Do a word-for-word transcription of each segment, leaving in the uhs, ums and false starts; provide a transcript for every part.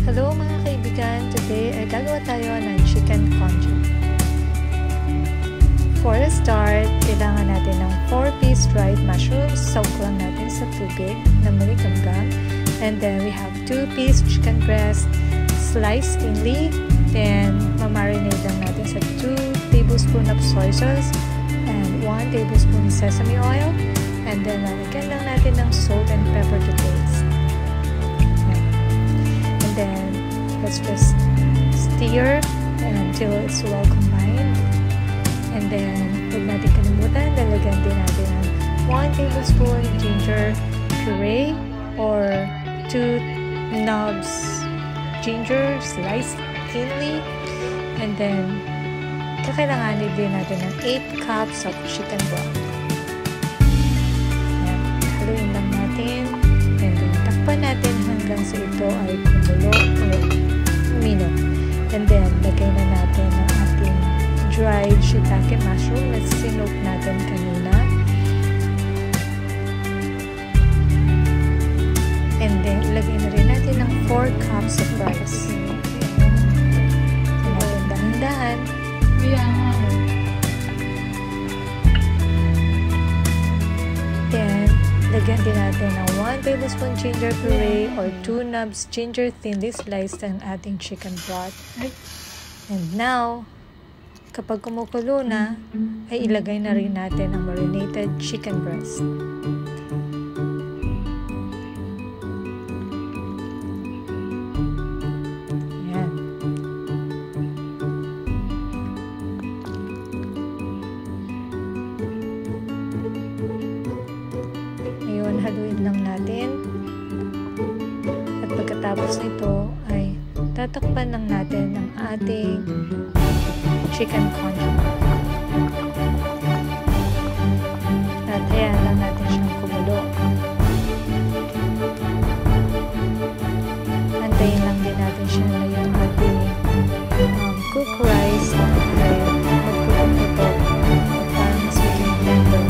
Hello mga kaibigan! Today ay gagawa tayo ng chicken congee. For a start, kailangan natin ng four piece dried mushrooms. Soak lang natin sa tubig na may gamgam. And then we have two piece chicken breast, sliced thinly. Then, mamarinate lang natin sa two tablespoons of soy sauce and one tablespoon sesame oil. And then, lalagyan lang natin ng salt and pepper to taste. Then let's just stir until it's well combined, and then huwag natin kalimutan, lalagyan din natin ng one tablespoon ginger puree or two knobs ginger sliced thinly, and then kakailanganin din natin ng eight cups of chicken broth. Haluin lang natin, and then takpan natin hanggang sa ito ay kumulo o umino. And then, lagay na natin ang ating dried shitake mushroom na sinok natin kanina. And then, ilagay na rin natin ng four cups of rice. So, natin dahan-dahan. Then, lagyan din natin ng one tablespoon ginger puree or two knobs ginger thinly sliced ang ating chicken broth. And now, kapag kumukulo na, ay ilagay na rin natin ang marinated chicken breast. Ayan. Ngayon, haluin lang natin. At pagkatapos nito ay tatakpan lang natin ang ating chicken congee. At ayan lang natin siyang kumulo. Antayin lang din natin siya na yung ating um, cooked rice ay magputok-putok at parang mas maging blender.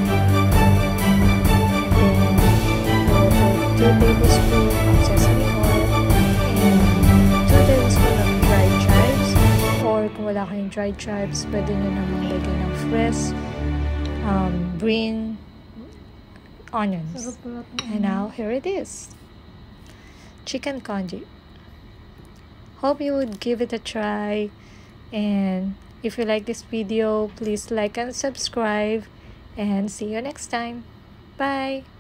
two tablespoons of sesame oil and two tablespoons of dried chives, or kung wala kayong dried chives, pwede nyo naman lagyan ng fresh um, green onions. And now, here it is. Chicken congee. Hope you would give it a try, and if you like this video, please like and subscribe, and see you next time. Bye!